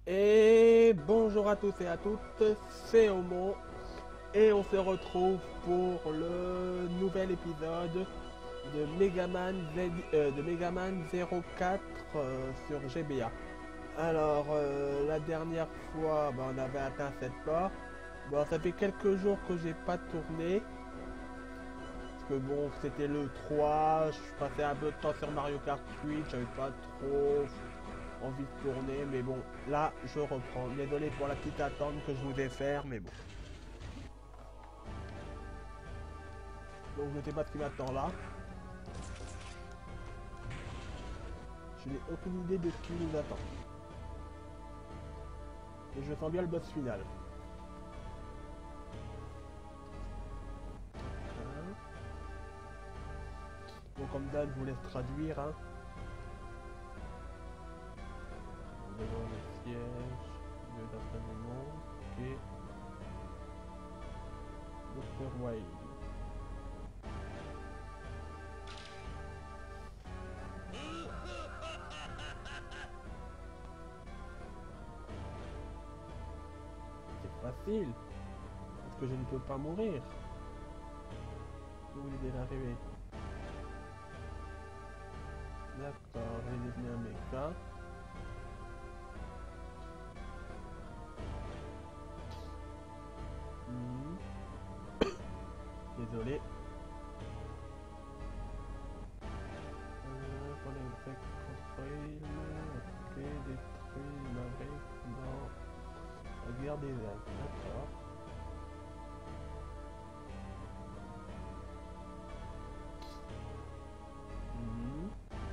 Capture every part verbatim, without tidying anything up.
Et bonjour à tous et à toutes, c'est Homo et on se retrouve pour le nouvel épisode de Megaman, Z- euh, de Megaman zéro quatre euh, sur G B A. Alors euh, la dernière fois bah, on avait atteint cette porte. Bon, ça fait quelques jours que j'ai pas tourné parce que bon c'était le trois, je passais un peu de temps sur Mario Kart huit, j'avais pas trop envie de tourner, mais bon, là, je reprends. Désolé pour la petite attente que je vous ai fait, mais bon. Donc, je ne sais pas ce qui m'attend là. Je n'ai aucune idée de ce qui nous attend. Et je sens bien le boss final. Hein. Bon, comme d'hab, je vous laisse traduire. Hein. Devant le siège, lieu d'entraînement. Ok. docteur Wild. C'est facile. Parce que je ne peux pas mourir. Vous voulez déjà arriver. D'accord, j'ai désigné un méca. Hmm. Désolé. Euh, pour les effets construits, ok, détruit Maverick dans la guerre des Alpes, d'accord. Mhm.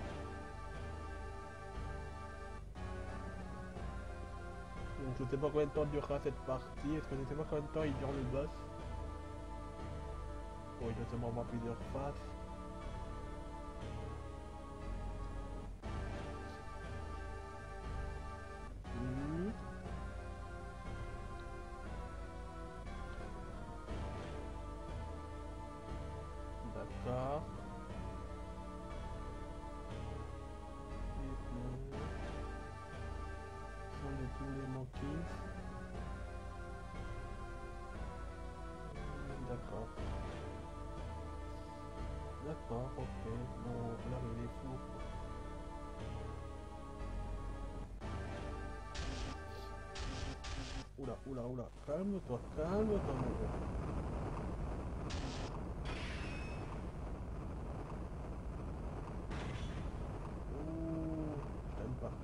Donc je sais pas combien de temps durera cette partie, est-ce que je sais pas combien de temps il dure le boss? Bon, il doit sûrement avoir plusieurs phases. Mhm. D'accord. Et, euh, sont de tous les monkeys. Euh, D'accord. D'accord, ok. Bon, là il est fou. Oula, oula, oula. Calme-toi, calme-toi, mon gars. Ouh, je t'aime pas.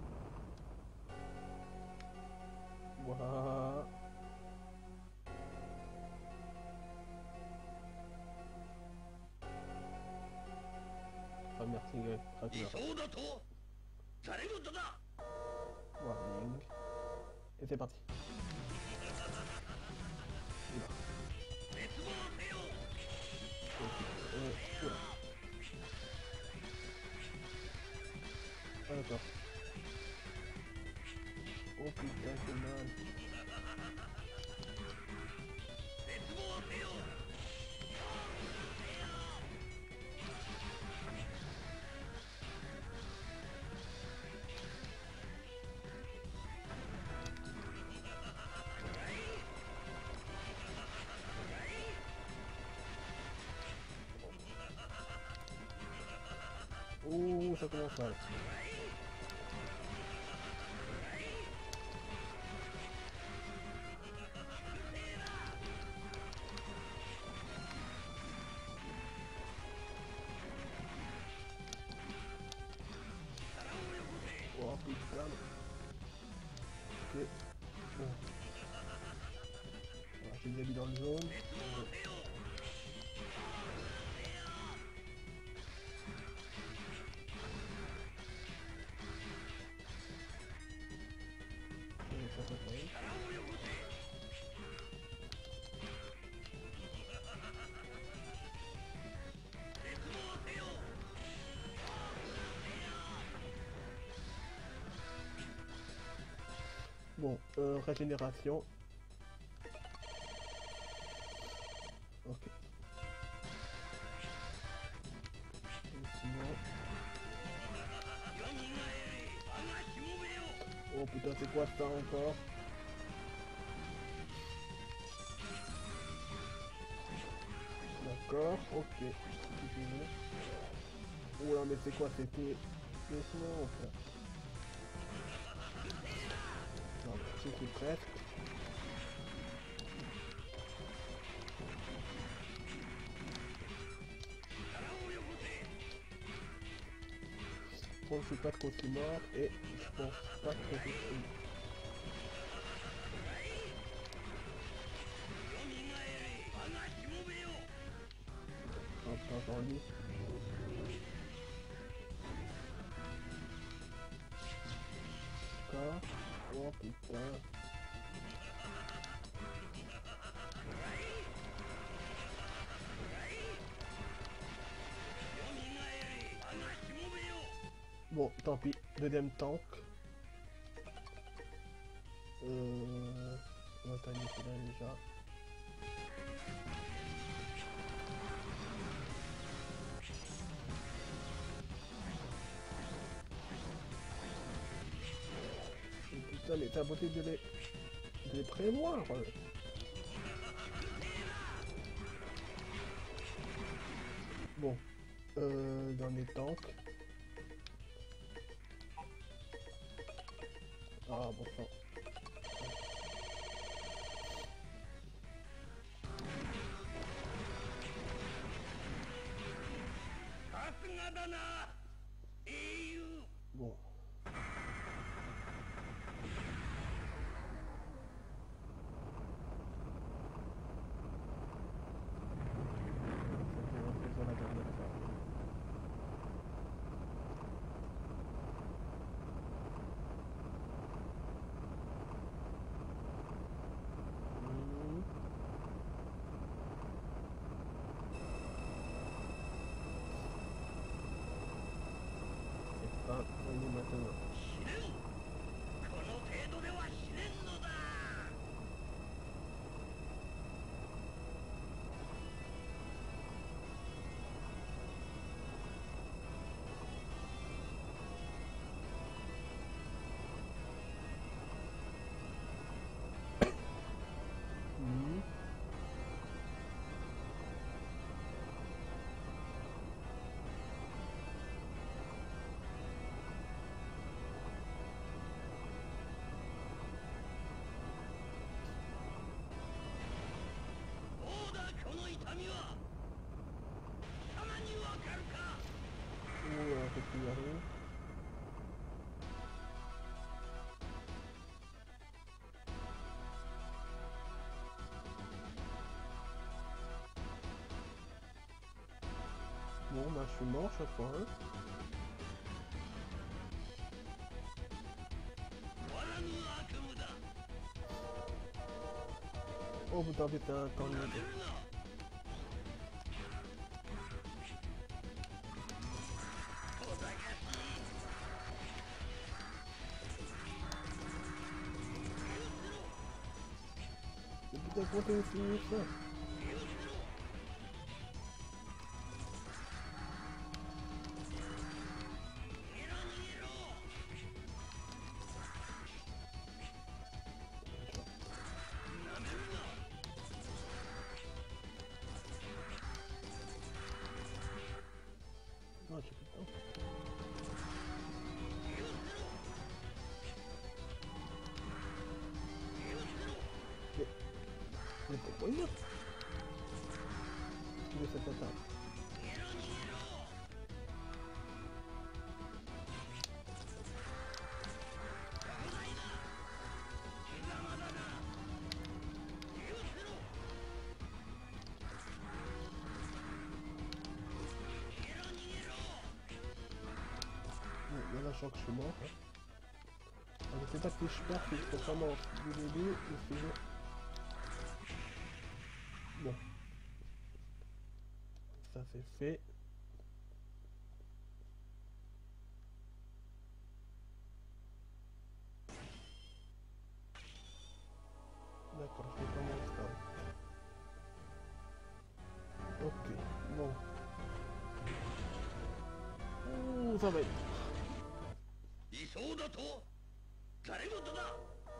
Ouah. Ah, merci, euh, traduire. 違法だと誰事だ Warning. Et c'est parti. Oula. 絶望せよ Ok. Euh, oula. Ah, d'accord. Oh putain, c'est mal. 絶望せよ Ouh, ça commence mal. Oh putain. Ok. Bon. Alors, j'ai mis dans le jaune. Euh, euh, ça, ça, ça. Bon, euh, régénération. Ok. Et sinon... Oh putain, c'est quoi ça encore? D'accord, ok. Oula, mais c'est quoi? C'était... Laisse-moi, ça. Non, c'était presque. Bon, je suis pas trop si mort et je pense pas que je suis. Enfin, j'en lis. D'accord. Oh putain. Bon, tant pis. Deuxième tank. Euh... On va tailler celui-là déjà. Et putain, mais c'est impossible de les... de les prévoir. Bon. Euh... Dans les tanks. Ah, bon sang. Bon. Ah, on est maintenant. Mhm. Ouh, un peu plus arrive. Bon, bah je suis mort chaque fois. Hein. Oh putain, putain, attends, mais putain, comment t'as essayé ça? Ah, j'ai plus de temps. Mais, mais pourquoi il meurt? Il veut cette attaque. Bon, là, là, je sens que je suis mort. Hein. Alors, je sais pas si je perds, si je peux vraiment du début, ou si je... Bon. Ça c'est fait. D'accord, je fais pas mon stade. Ok, bon. Ouh, ça va être. いそうだとざれ言だ。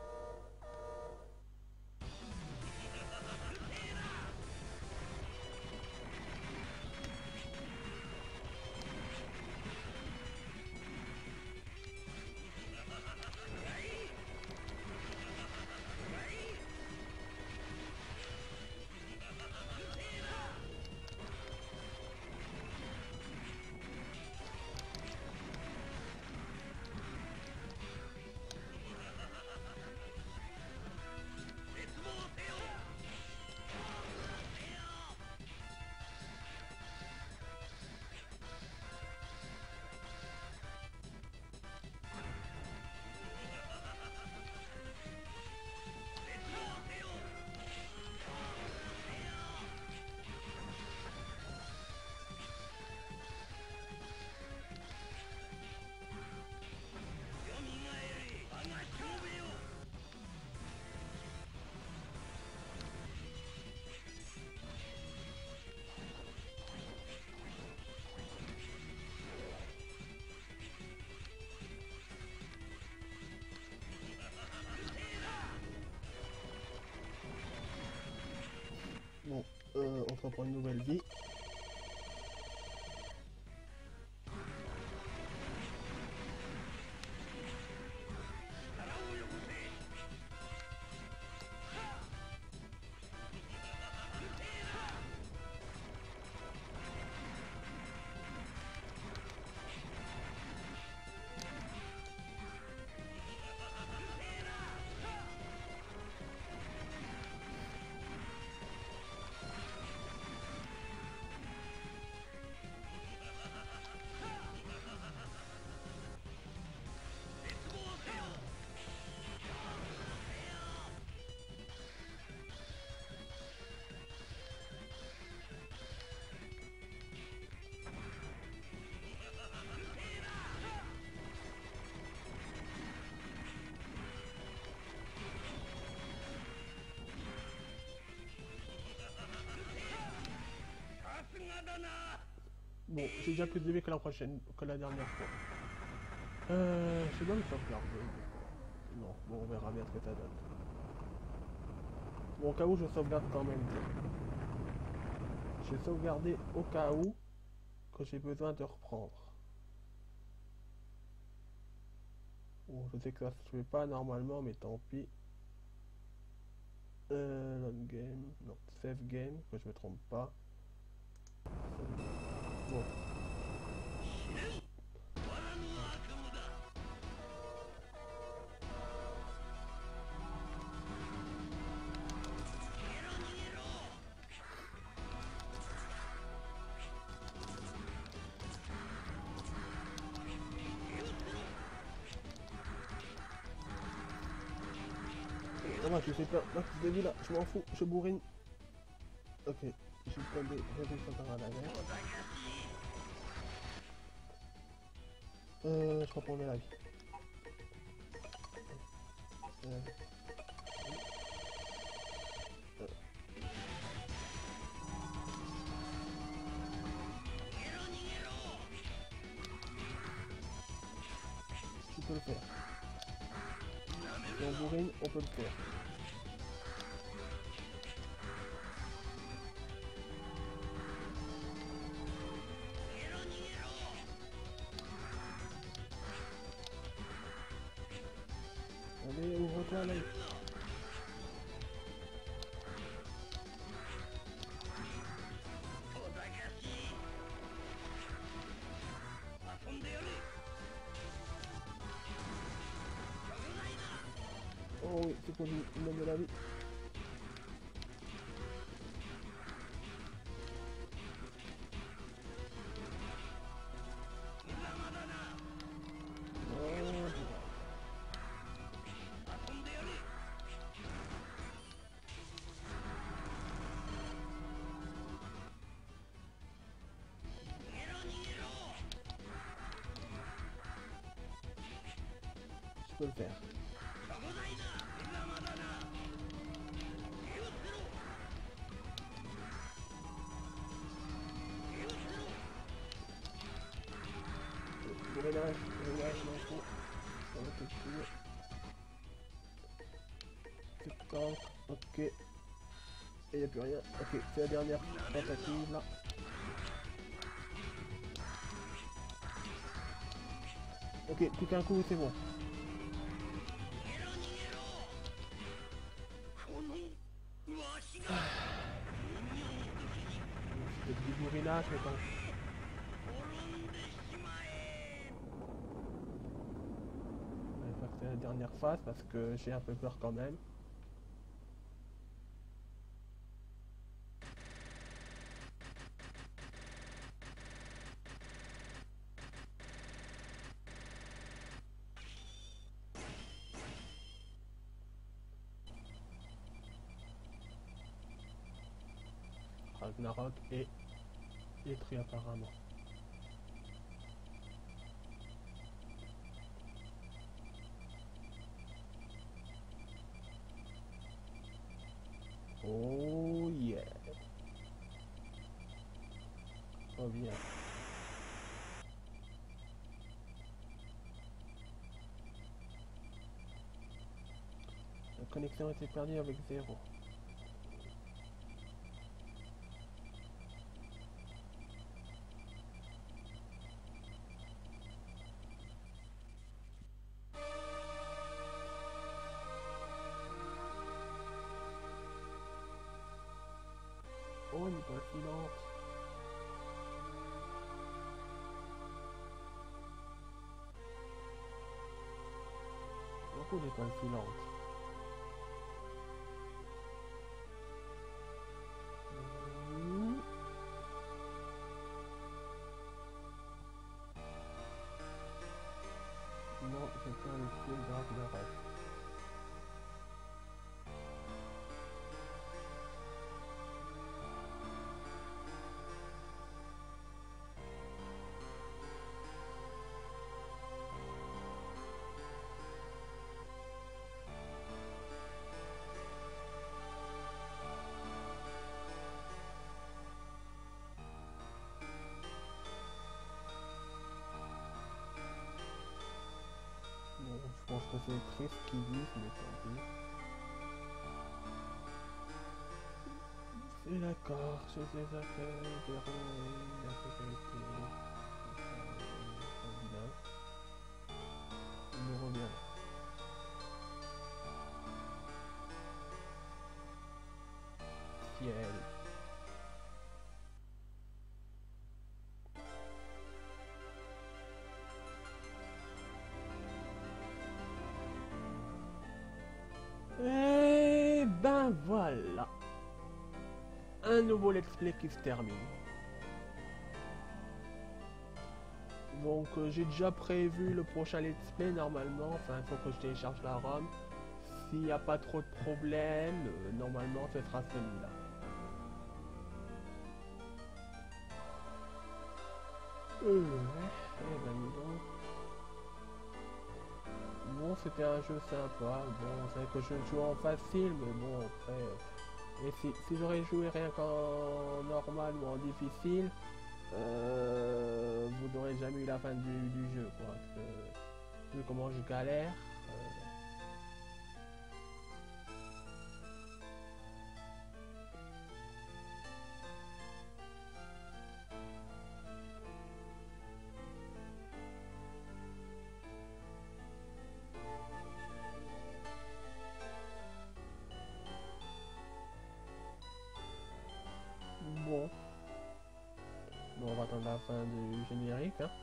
Bon, euh, on se reprend une nouvelle vie. Bon, j'ai déjà plus de V P que la prochaine, que la dernière fois. Euh, je dois me sauvegarder. Non, bon, on verra bien ce que ça donne. Bon, au cas où, je sauvegarde quand même. J'ai sauvegardé au cas où que j'ai besoin de reprendre. Bon, je sais que ça se fait pas normalement, mais tant pis. Euh, load game, non, save game, que je me trompe pas. Bon. Ça va, je fais pas max de vie là, je m'en fous, je bourrine. Ok, j'ai pas des résultats à la mer. Euh, je reprends la vie. Euh. Euh. Tu peux le faire. Si on bourrine, on peut le faire. Allez, ouvre-toi là. Oh oui, c'est pour lui, il donne de la vie. Je peux le faire. Bourrinage, bourrinage, je m'en fous. Ça va te tuer. tank, ok. Et il n'y a plus rien. Ok, c'est la dernière tentative là. Ok, tout un coup, c'est bon. このわしが C'est du bourrinage, mais bon. 滅んでしまえ On va faire que c'est la dernière phase parce que j'ai un peu peur quand même. Ragnarok est détruit apparemment. Oh yeah. Oh bien. La connexion était perdue avec zéro. Oh, une étoile filante. Beaucoup d'étoiles filantes. Hmm. Non, c'est pas le ciel de Ragnarok. Bon, je pense que c'est triste qu'ils disent, mais tant pis. C'est d'accord, chez les accueils, des roues, la sécurité. Il nous revient. Ciel. Et ben voilà. Un nouveau let's play qui se termine. Donc euh, j'ai déjà prévu le prochain let's play normalement. Enfin, il faut que je télécharge la ROM. S'il n'y a pas trop de problèmes, euh, normalement ce sera celui-là. Euh, eh ben dis donc. Bon, c'était un jeu sympa. Bon, c'est vrai que je joue en facile, mais bon, après... euh, Et si, si j'aurais joué rien qu'en normal ou en difficile, euh, vous n'aurez jamais eu la fin du, du jeu, quoi. Parce que, vu comment je galère... euh, Bon. Bon, on va attendre la fin du générique, hein.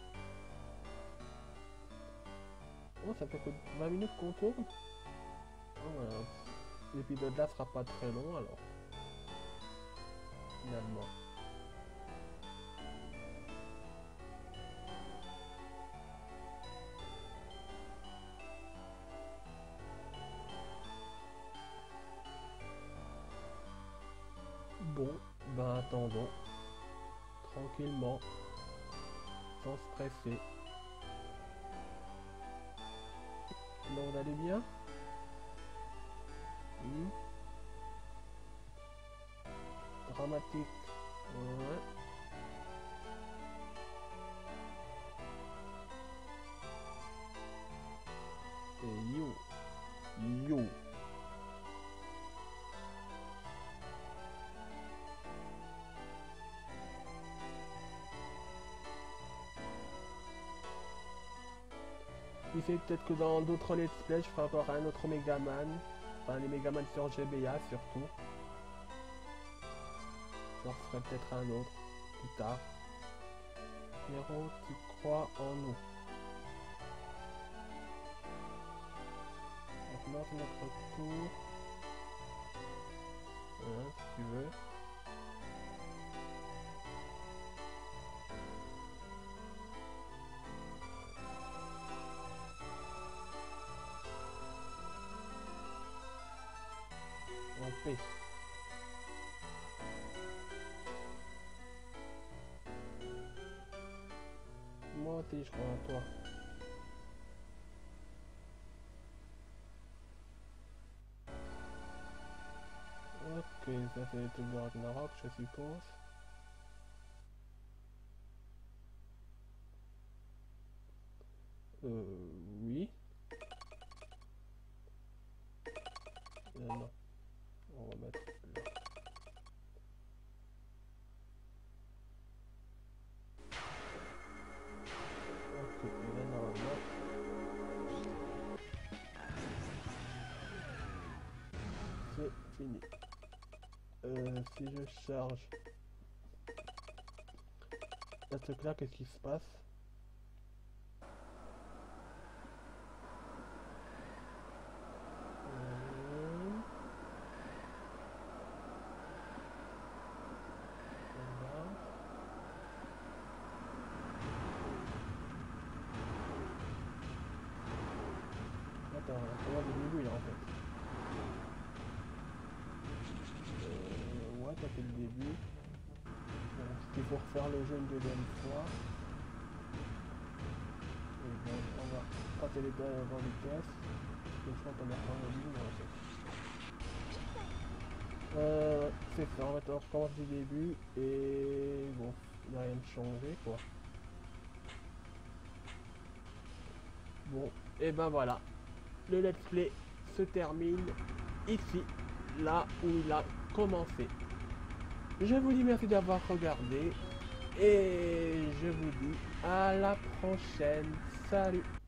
Oh, ça fait que vingt minutes qu'on tourne. Oh, voilà. L'épisode là sera pas très long, alors. Finalement. Bon, ben attendons. Tranquillement. Sans stresser. Là, on allait bien. Hmm. Dramatique. Ouais. Et yo. Yo. essayer peut-être que dans d'autres let's play, je ferai encore un autre Megaman. Enfin, les Megaman sur G B A surtout. J'en ferai peut-être un autre plus tard. Héros qui croit en nous. Maintenant, c'est notre tour. Voilà, si tu veux. On fait. Moi aussi, je crois en toi. Ok, ça c'est tout le Ragnarok, je suppose. Euh, oui. Euh, non. On va mettre là. Ok, et là normalement. C'est fini. Euh, si je charge. Là, ce truc là, qu'est-ce qui se passe? Attends, on va le début là en fait. Euh, ouais, ça fait le début. Donc, c'est pour faire le jeu une deuxième fois. Et bon, on va passer les deux avant vitesse. Je crois qu'on est en ligne en fait. Euh, c'est ça, on va on recommence du début et bon, il n'y a rien de changé quoi. Bon, et ben voilà, le let's play se termine ici, là où il a commencé. Je vous dis merci d'avoir regardé et je vous dis à la prochaine. Salut!